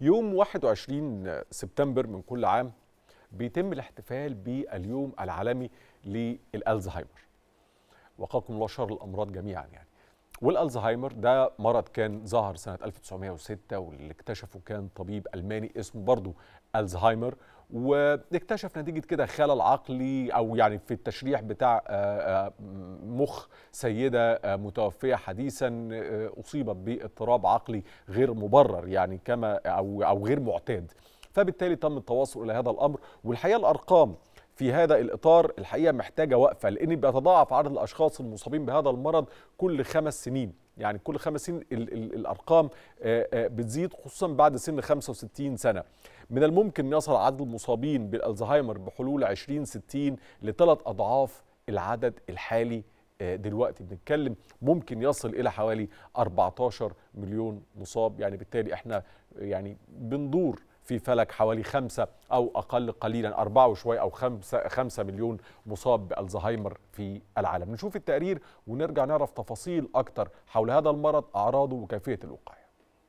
يوم 21 سبتمبر من كل عام بيتم الاحتفال باليوم العالمي للألزهايمر. وقاكم الله شر الأمراض جميعا يعني. والألزهايمر ده مرض كان ظهر سنة 1906، واللي اكتشفه كان طبيب ألماني اسمه برضه ألزهايمر، واكتشف نتيجة كده خلل عقلي أو يعني في التشريح بتاع مخ سيدة متوفية حديثا أصيبت باضطراب عقلي غير مبرر يعني كما أو غير معتاد. فبالتالي تم التواصل إلى هذا الأمر، والحقيقة الأرقام في هذا الإطار الحقيقة محتاجة وقفة، لأن بيتضاعف عدد الأشخاص المصابين بهذا المرض كل 5 سنين. يعني كل 5 سنين الأرقام بتزيد، خصوصا بعد سن 65 سنة. من الممكن يصل عدد المصابين بالألزهايمر بحلول 2060 ل3 أضعاف العدد الحالي. دلوقتي بنتكلم ممكن يصل إلى حوالي 14 مليون مصاب. يعني بالتالي احنا يعني بندور في فلك حوالي 5 أو أقل قليلا 4 وشوية أو 5 مليون مصاب بألزهايمر في العالم. نشوف التقرير ونرجع نعرف تفاصيل أكتر حول هذا المرض، أعراضه وكيفية الوقاية.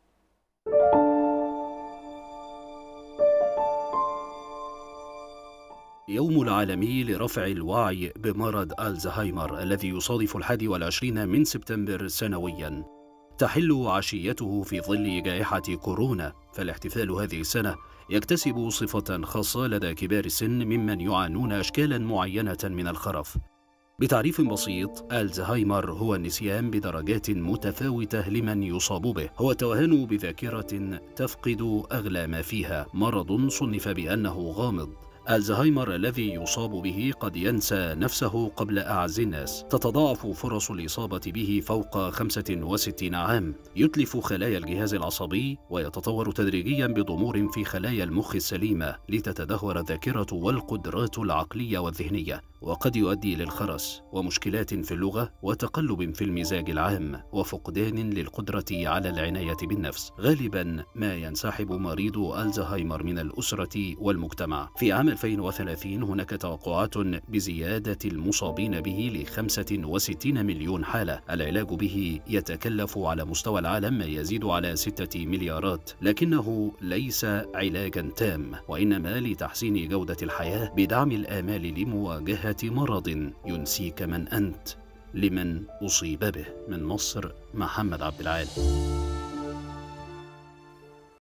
يوم العالمي لرفع الوعي بمرض ألزهايمر الذي يصادف 21 من سبتمبر سنوياً. تحل عشيته في ظل جائحة كورونا، فالاحتفال هذه السنة يكتسب صفة خاصة لدى كبار السن ممن يعانون أشكالاً معينة من الخرف. بتعريف بسيط، ألزهايمر هو النسيان بدرجات متفاوتة لمن يصاب به. هو توهان بذاكرة تفقد أغلى ما فيها، مرض صنف بأنه غامض. ألزهايمر الذي يصاب به قد ينسى نفسه قبل أعز الناس. تتضاعف فرص الإصابة به فوق 65 عام. يتلف خلايا الجهاز العصبي ويتطور تدريجيا بضمور في خلايا المخ السليمة لتتدهور الذاكرة والقدرات العقلية والذهنية، وقد يؤدي للخرس ومشكلات في اللغة وتقلب في المزاج العام وفقدان للقدرة على العناية بالنفس. غالبا ما ينسحب مريض ألزهايمر من الأسرة والمجتمع. في عام 2030 هناك توقعات بزيادة المصابين به ل 65 مليون حالة. العلاج به يتكلف على مستوى العالم ما يزيد على 6 مليارات، لكنه ليس علاجا تام، وإنما لتحسين جودة الحياة بدعم الآمال لمواجهة مرض ينسيك من أنت لمن أصيب به. من مصر، محمد عبد العال.